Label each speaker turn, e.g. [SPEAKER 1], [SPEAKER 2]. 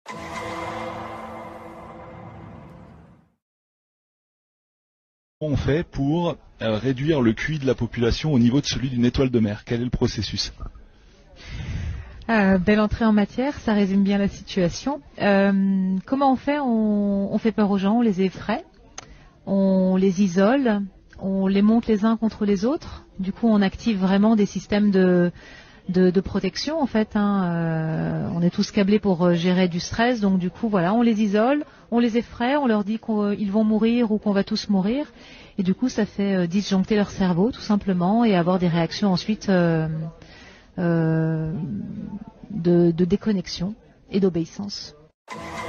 [SPEAKER 1] Comment on fait pour réduire le QI de la population au niveau de celui d'une étoile de mer? Quel est le processus?
[SPEAKER 2] Belle entrée en matière, ça résume bien la situation. Comment on fait? On fait peur aux gens, on les effraie, on les isole, on les monte les uns contre les autres. Du coup, on active vraiment des systèmes de protection en fait. On est tous câblés pour gérer du stress, donc du coup voilà, on les isole, on les effraie, on leur dit qu'ils vont mourir ou qu'on va tous mourir, et du coup ça fait disjoncter leur cerveau tout simplement et avoir des réactions ensuite de déconnexion et d'obéissance.